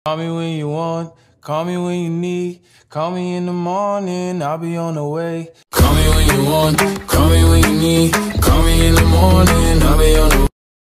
Call me when you want, call me when you need. Call me in the morning, I'll be on the way. Call me when you want, call me when you need.